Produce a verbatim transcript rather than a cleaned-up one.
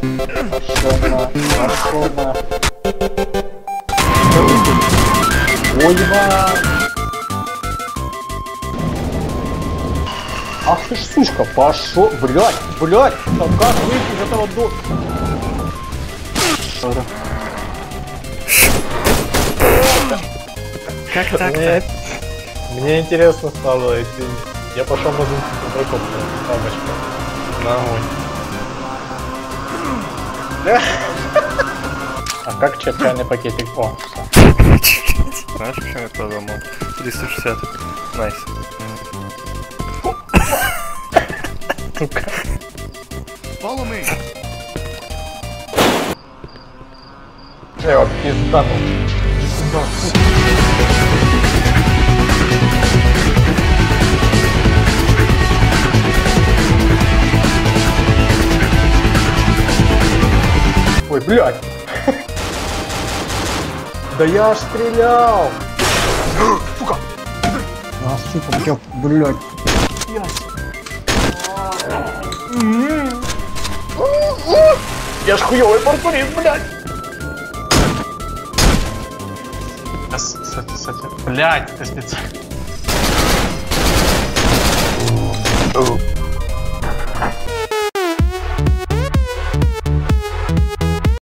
Пошел на, пошел на. Ой, ма! Ах ты ж сучка, пошел, блядь, блядь, там как выйти из этого до... Как так-то? Нет. Мне интересно стало, если я пошел на зум игроков, бабочка. На огонь. А как чайный пакетик? О, Знаешь, почему я продумал? триста шестьдесят. Найс. Follow me. я его пизданул. Ой, блядь! Да я ж стрелял! Сука! А, сука, я, блядь! Я ж хуёвый паркурист, блядь! Блядь, ты специально.